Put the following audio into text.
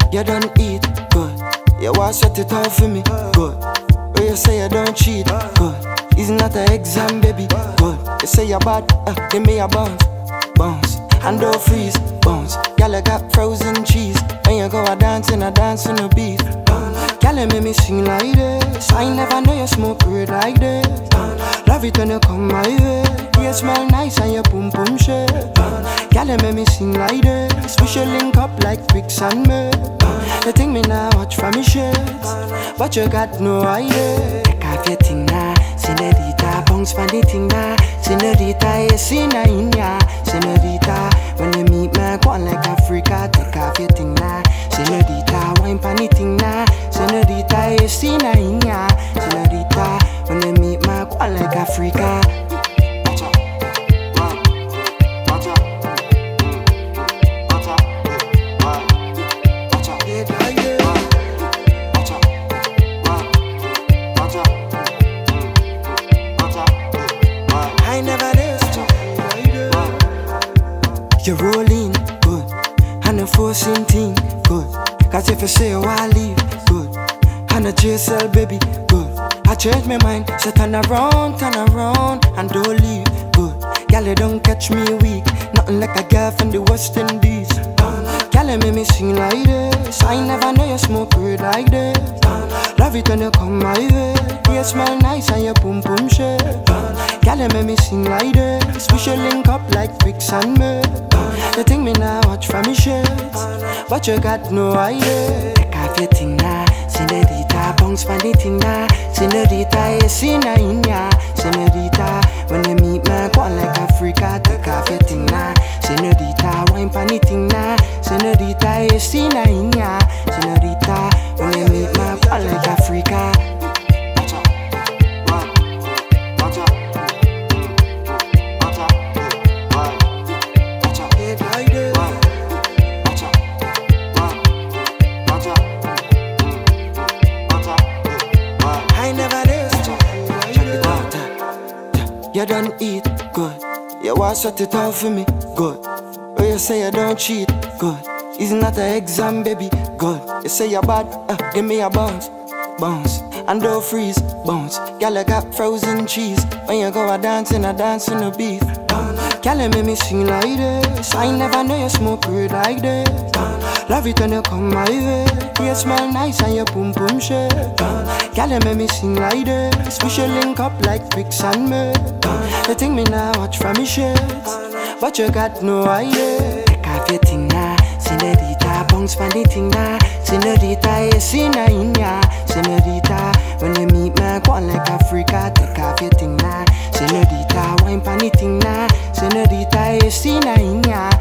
You don't eat, good. You want set it all for me, good. Or you say you don't cheat, good. It's not an exam, baby, good. You say you're bad, give me a bounce, bounce. And don't freeze, bounce. Girl, you got frozen cheese. When you go a dance on the beat. Girl, you make me sing like this. I never know you smoke weed like this. Love it when you come my way. You smell nice and your boom boom shake. Girl, you make me sing like this. We should link up like Crix&Milk. You think me now watch from me shades, but you got no idea. Take off your thing now, senorita. Bounce for the thing now, senorita. You see na in ya, senorita. When you meet me, go on like Africa. Take off your thing now, senorita. Wine for the thing now, senorita. You see na in ya, senorita. When you meet me, go on like Africa. You rolling, good, and a forcing thing, good. Cause if you say you wanna leave, good, and a JSL, baby, good. I change my mind, so turn around, and don't leave, good. Girl, you don't catch me weak, nothing like a girl from the West Indies. Girl, you make me sing like this. I never know you smoke weed like this. Love it when you come my way. You smell nice and your boom boom shake. Girl, you make me sing like this. We should link up like Crix&Milk. You think me now watch from me shades, but you got no idea. Take off your thing now, senorita. Bounce for the thing now, senorita. You see na in ya, senorita. When you meet me, go on like Africa. Take off your thing now, senorita. Wine for the thing now, senorita. You see na in ya, senorita. When you meet me, go on like Africa. You don't eat, good. You want set it all for me, good. Or you say you don't cheat, good. It's not an exam, baby, good. You say you're bad, give me a bounce, bounce. And don't freeze, bounce. Girl, you got frozen cheese. When you go a dance on the beat. Girl, you make me sing like this. I never know you smoke weed like this. Love it when you come my way. You smell nice and your boom boom shake. Girl, you make me sing like this. We should link up like Crix&Milk. You think me now watch from me shades, but you got no idea. Take off your thing now, senorita. Bounce for the thing now, senorita. You see na in ya, senorita. When you meet me, go on like Africa. Take off your thing now, senorita. Wine for the thing now, senorita. You see na in ya,